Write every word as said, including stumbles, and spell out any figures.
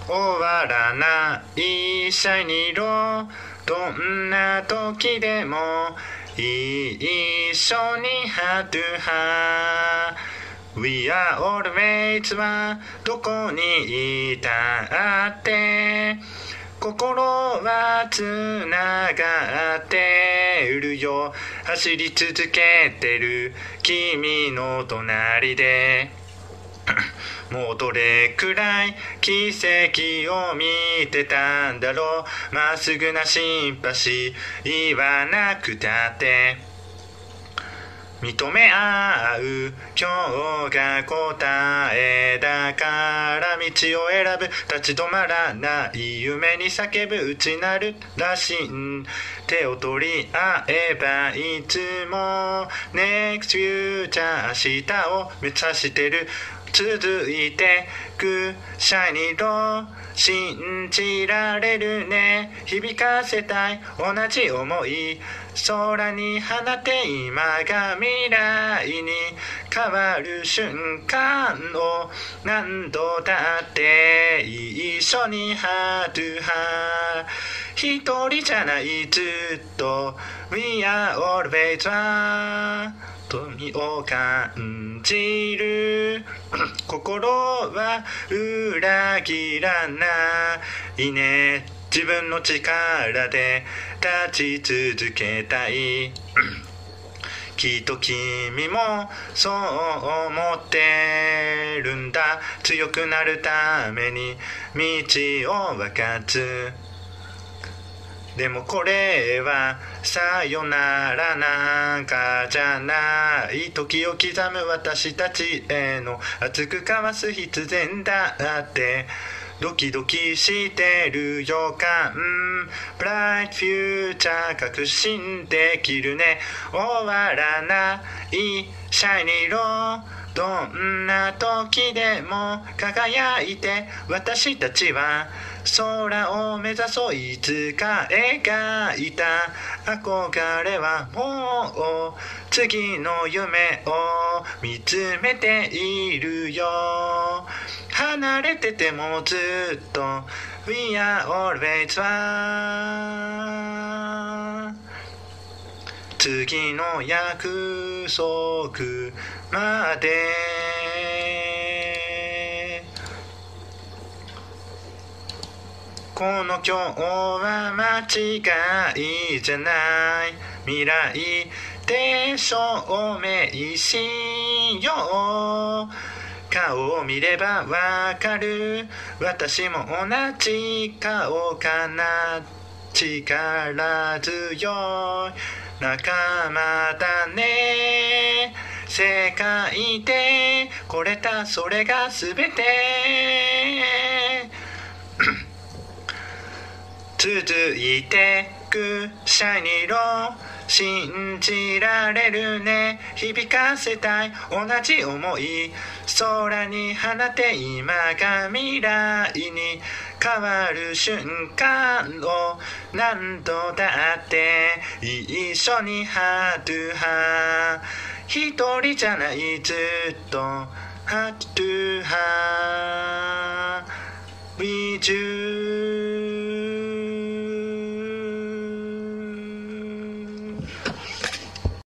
終わらないシャイニーロどんな時でも一緒にハトゥハ We are always はどこにいたって心はつながっているよ走り続けてる君の隣でもうどれくらい奇跡を見てたんだろうまっすぐなシンパシー言わなくたって認め合う今日が答えだから道を選ぶ立ち止まらない夢に叫ぶ内なるらしい手を取り合えばいつも Next future 明日を目指してる続いてくシャイニーロ信じられるね響かせたい同じ思い空に放って今が未来に変わる瞬間を何度だって一緒にハトゥハ一人じゃないずっと We are always one富を感じる心は裏切らないね自分の力で立ち続けたいきっと君もそう思ってるんだ強くなるために道を分かつでもこれはさよならなんかじゃない時を刻む私たちへの熱く交わす必然だってドキドキしてる予感ブライトフューチャー確信できるね終わらないシャイニーローどんな時でも輝いて私たちは空を目指そういつか描いた憧れはもう次の夢を見つめているよ離れててもずっと We are always one 次の約束までこの今日は間違いじゃない未来で証明しよう顔を見ればわかる私も同じ顔かな力強い仲間だね世界でこれたそれが全て続いてくシャイニーロー信じられるね響かせたい同じ思い空に放って今が未来に変わる瞬間を何度だって一緒にハトゥハ一人じゃないずっとハトゥハ With you